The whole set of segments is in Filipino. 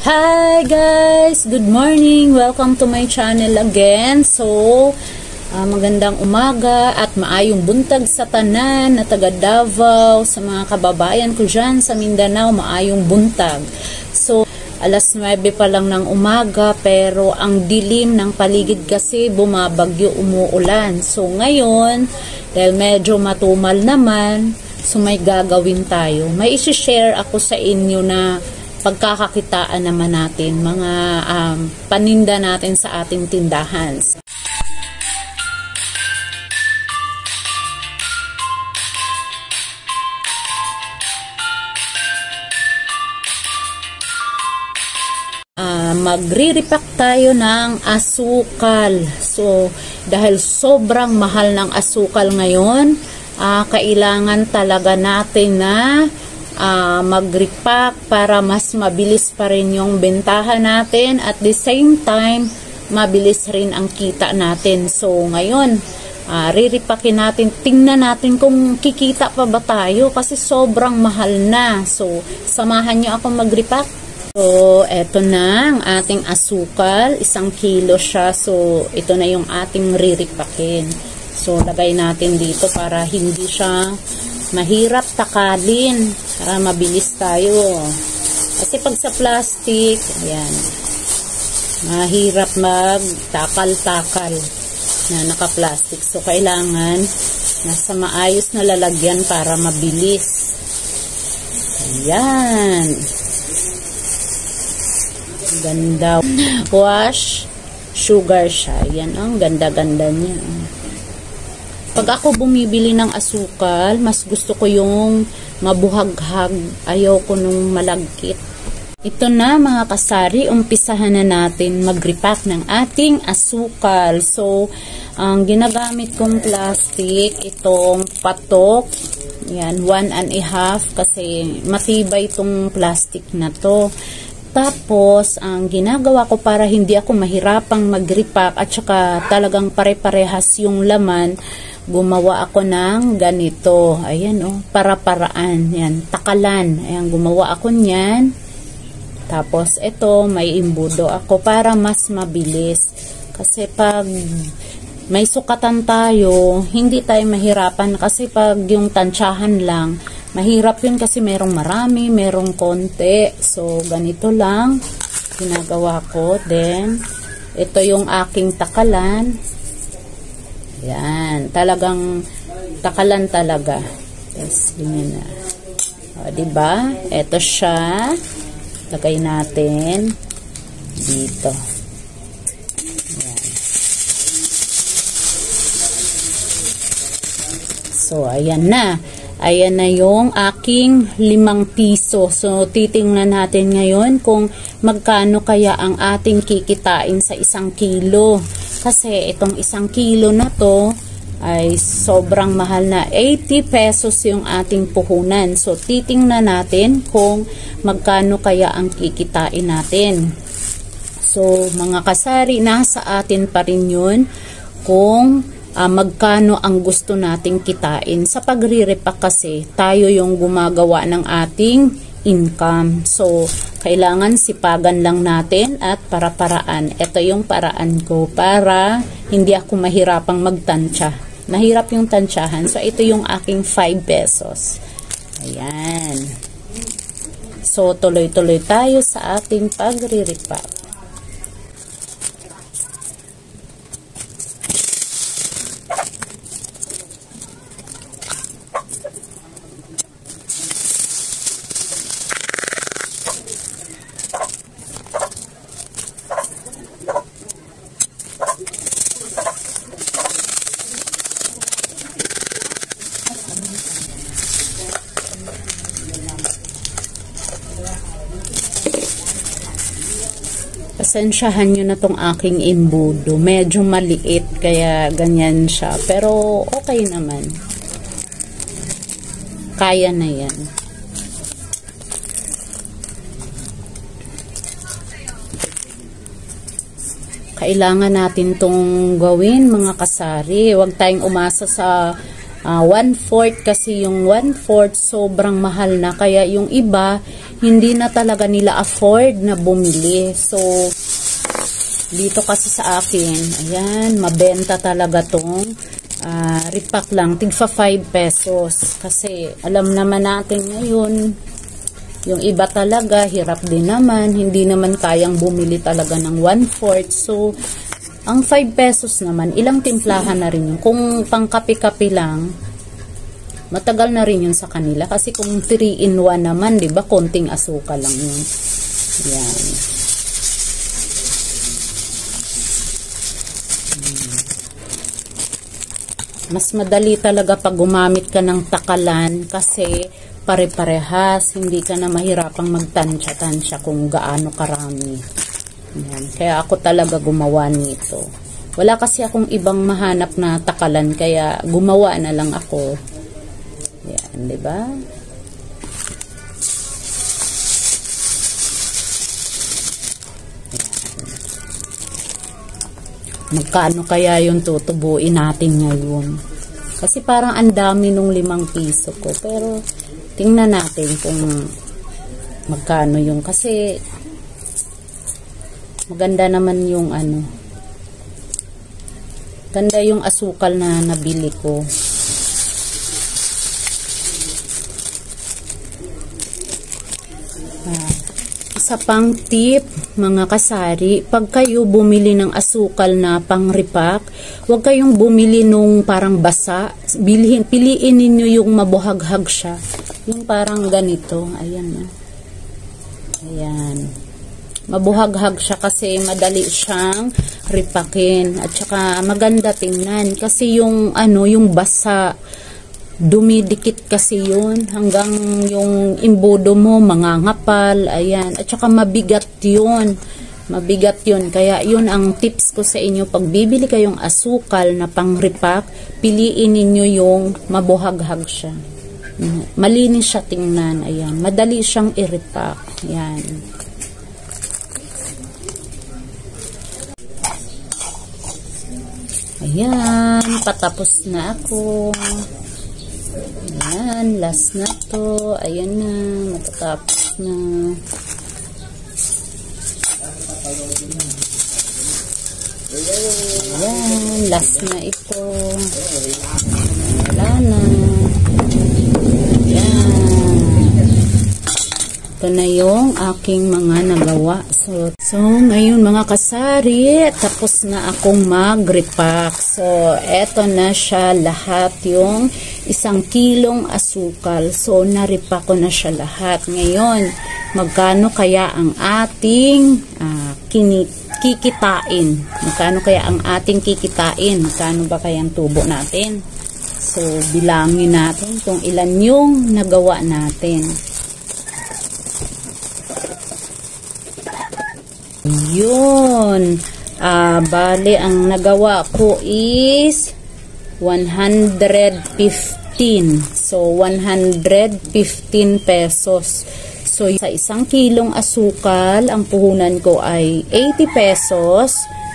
Hi guys! Good morning! Welcome to my channel again. So, magandang umaga at maayong buntag sa tanan na taga Davao, sa mga kababayan ko dyan sa Mindanao, maayong buntag. So, alas 9 pa lang ng umaga pero ang dilim ng paligid kasi bumabagyo, umuulan. So, ngayon, dahil medyo matumal naman, so may gagawin tayo. May isi-share ako sa inyo na pagkakakitaan naman natin, mga paninda natin sa ating tindahan. Magre-repack tayo ng asukal. So, dahil sobrang mahal ng asukal ngayon, kailangan talaga natin na mag-repack para mas mabilis pa rin yung bentahan natin at the same time mabilis rin ang kita natin. So ngayon re-repackin natin, tingnan natin kung kikita pa ba tayo kasi sobrang mahal na. So samahan nyo ako mag-repack. So eto na ang ating asukal, 1 kilo siya. So ito na yung ating re-repackin. So lagay natin dito para hindi siya mahirap takalin, para mabilis tayo. Kasi pag sa plastic, ayan, mahirap magtakal-takal na naka-plastic. So, kailangan nasa maayos na lalagyan para mabilis. Ayan. Ganda. Wash sugar siya. Ayan, ang ganda-ganda niya. Pag ako bumibili ng asukal, mas gusto ko yung mabuhaghag. Ayaw ko nung malagkit. Ito na mga kasari, umpisahan na natin mag-repack ng ating asukal. So, ang ginagamit kong plastic, itong patok. Yan, 1.5 kasi matibay itong plastic na to. Tapos, ang ginagawa ko para hindi ako mahirapang mag-repack at saka talagang pare-parehas yung laman, gumawa ako ng ganito. Ayan, oh, para-paraan. Yan, takalan. Ayan, gumawa ako niyan. Tapos, ito, may imbudo ako para mas mabilis. Kasi pag may sukatan tayo, hindi tayo mahirapan. Kasi pag yung tansyahan lang, mahirap yun kasi merong marami, merong konti. So, ganito lang ginagawa ko. Then, ito yung aking takalan. Yan, talagang takalan talaga. Yes, yun na. O, diba? Ito siya. Lagay natin dito. Yan. So, ayan na. Ayan na yung aking 5 piso. So, titingnan natin ngayon kung magkano kaya ang ating kikitain sa 1 kilo. Kasi itong 1 kilo na to ay sobrang mahal na. 80 pesos yung ating puhunan. So, titingnan natin kung magkano kaya ang kikitain natin. So, mga kasari, nasa atin pa rin yun kung magkano ang gusto nating kitain. Sa pagre-repack kasi, tayo yung gumagawa ng ating income. So, kailangan sipagan lang natin at para-paraan. Ito yung paraan ko para hindi ako mahirapang magtansya. Mahirap yung tansyahan. So, ito yung aking 5 pesos. Ayan. So, tuloy-tuloy tayo sa ating pagre-repack. Pasensyahan nyo na tong aking imbudo. Medyo maliit, kaya ganyan siya. Pero, okay naman. Kaya na yan. Kailangan natin tong gawin, mga kasari. Huwag tayong umasa sa 1/4 kasi yung 1/4 sobrang mahal na, kaya yung iba hindi na talaga nila afford na bumili. So, dito kasi sa akin, ayan, mabenta talaga tong repack lang, tigfa 5 pesos. Kasi alam naman natin ngayon, yung iba talaga, hirap din naman, hindi naman kayang bumili talaga ng 1/4. So, ang 5 pesos naman, ilang timplahan na rin yun. Kung pangkapi-kapi lang, matagal na rin yun sa kanila. Kasi kung 3 in 1 naman, di ba, konting asukal lang yun. Yan. Mas madali talaga pag gumamit ka ng takalan kasi pare-parehas, hindi ka na mahirapang magtansya-tansya kung gaano karami. Yan. Kaya ako talaga gumawa nito. Wala kasi akong ibang mahanap na takalan, kaya gumawa na lang ako. Yan, di ba? Magkano kaya yung tutubuin natin ngayon? Kasi parang ang dami nung 5 piso ko. Pero tingnan natin kung magkano yung, kasi maganda naman yung ganda yung asukal na nabili ko. Isa pang tip, mga kasari, pag kayo bumili ng asukal na pang-repack, huwag kayong bumili nung parang basa. Piliin ninyo yung mabuhaghag siya. Yung parang ganito. Ayan na. Ayan. Mabuhaghag siya kasi madali siyang ripakin. At saka maganda tingnan. Kasi yung yung basa, dumidikit kasi yun hanggang yung imbudo mo mangangapal. Ayan. At saka mabigat yun. Mabigat yun. Kaya yun ang tips ko sa inyo. Pag bibili kayong asukal na pang-repack, piliin ninyo yung mabuhaghag siya. Malinis siya tingnan. Ayan. Madali siyang i-repack. Ayan. Ayan. Patapos na ako. Ayan, last na to. Ayan na, matatapos na. Ayan, last na ito. Wala na. Ayan. Ito na yung aking mga nagawa. So ngayon mga kasari, tapos na akong mag-repack. So, eto na siya lahat, yung 1 kilong asukal. So, na-repack ko na siya lahat. Ngayon, magkano kaya ang ating kikitain? Magkano kaya ang ating kikitain? Magkano ba kaya ang tubo natin? So, bilangin natin kung ilan yung nagawa natin. Yun. Bale, ang nagawa ko is 115. So, 115 pesos. So, sa 1 kilong asukal, ang puhunan ko ay 80 pesos.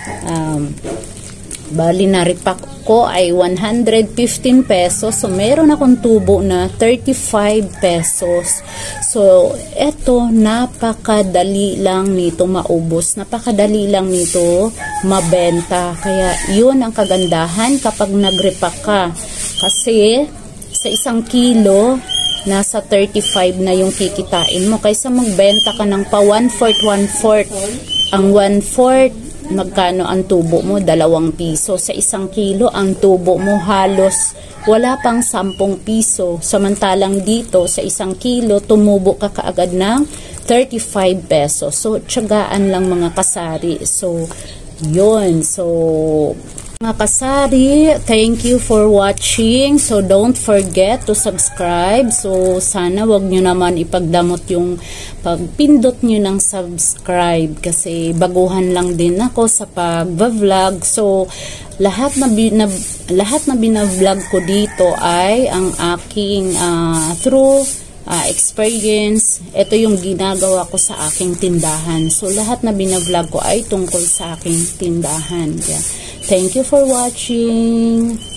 Bali, na-repack ko ay 115 pesos. So, meron akong tubo na 35 pesos. So, eto, napakadali lang nito maubos. Napakadali lang nito mabenta. Kaya, yun ang kagandahan kapag nag-repack ka. Kasi, sa 1 kilo, nasa 35 na yung kikitain mo. Kaysa magbenta ka ng pa 1/4. Ang 1/4, magkano ang tubo mo? 2 piso. Sa 1 kilo, ang tubo mo halos wala pang 10 piso. Samantalang dito, sa 1 kilo, tumubo ka kaagad ng 35 pesos. So, tiyagaan lang mga kasari. So, yun. So, mga kasari, thank you for watching. So, don't forget to subscribe. So, sana wag nyo naman ipagdamot yung pagpindot nyo ng subscribe. Kasi baguhan lang din ako sa pag-vlog. So, lahat na binavlog ko dito ay ang aking through experience. Ito yung ginagawa ko sa aking tindahan. So, lahat na binavlog ko ay tungkol sa aking tindahan. Yeah. Thank you for watching.